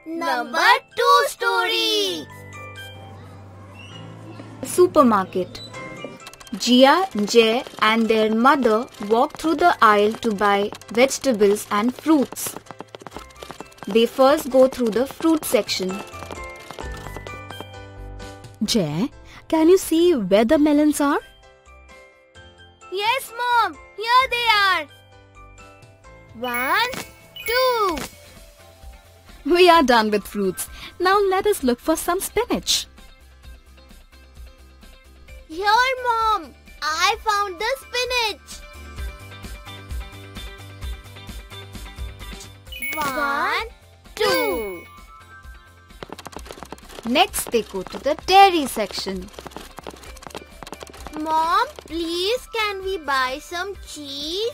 Number 2 story. Supermarket. Jia, Jay and their mother walk through the aisle to buy vegetables and fruits. They first go through the fruit section. Jay, can you see where the melons are? Yes, Mom. Here they are. 1, 2. We are done with fruits. Now let us look for some spinach. Here, Mom. I found the spinach. 1, 2. Next they go to the dairy section. Mom, please can we buy some cheese?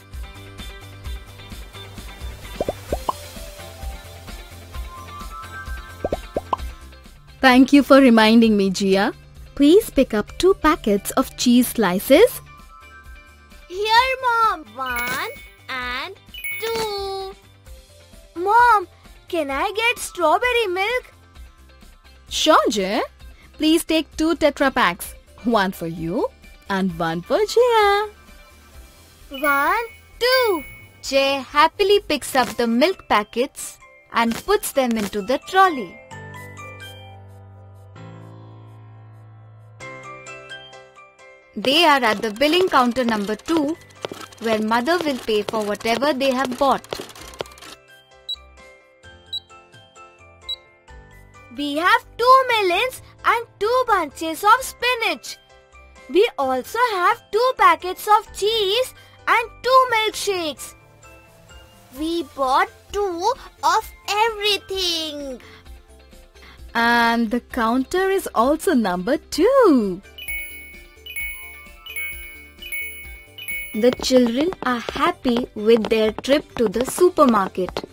Thank you for reminding me, Jia. Please pick up 2 packets of cheese slices. Here, Mom. 1 and 2. Mom, can I get strawberry milk? Sure, Jay. Please take 2 Tetra packs. 1 for you and 1 for Jia. 1, 2. Jay happily picks up the milk packets and puts them into the trolley. They are at the billing counter number 2, where mother will pay for whatever they have bought. We have 2 melons and 2 bunches of spinach. We also have 2 packets of cheese and 2 milkshakes. We bought 2 of everything. And the counter is also number 2. The children are happy with their trip to the supermarket.